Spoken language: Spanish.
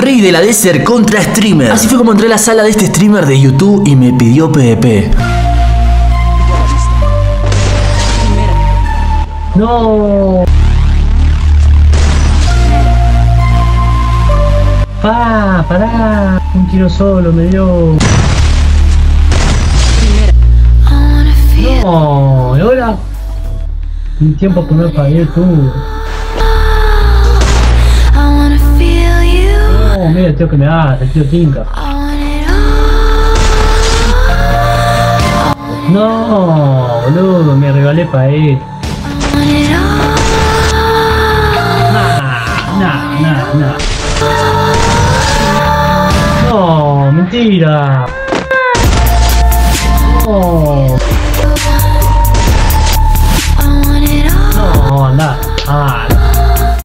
rey de la Desert contra streamer. Así fue como entré a la sala de este streamer de YouTube y me pidió PvP. No. Pará. Un tiro solo me dio. No, ¿y ahora? Mi tiempo que no pagué tú. No, mira el tío que me hace, el tío Tinka. No, boludo, me regalé para él. Nah. No, mentira. No.